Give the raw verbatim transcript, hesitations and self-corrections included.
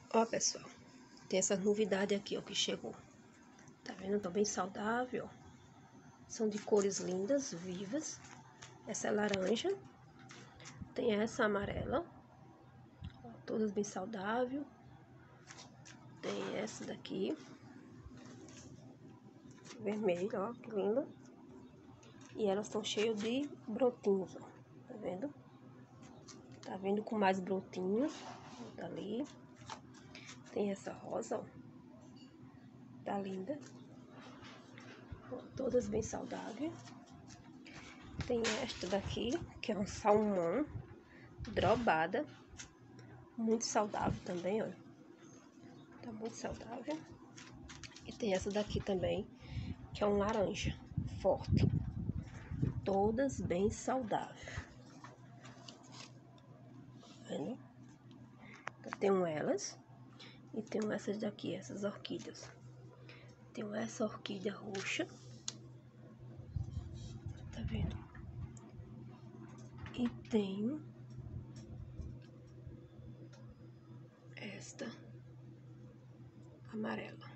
Ó, pessoal, tem essa novidade aqui, ó, que chegou. Tá vendo? Tá bem saudável, ó. São de cores lindas, vivas. Essa é laranja. Tem essa amarela. Ó, todas bem saudáveis. Tem essa daqui. Vermelho, ó, que linda. E elas estão cheias de brotinhos, ó. Tá vendo? Tá vendo com mais brotinhos. Tá ali. Tem essa rosa, ó. Tá linda. Ó, todas bem saudáveis. Tem esta daqui, que é um salmão drobada. Muito saudável também, ó. Tá muito saudável. E tem essa daqui também, que é um laranja forte. Todas bem saudáveis. Tá vendo? Então, tenho elas. E tenho essas daqui, essas orquídeas. Tenho essa orquídea roxa. Tá vendo? E tenho esta amarela.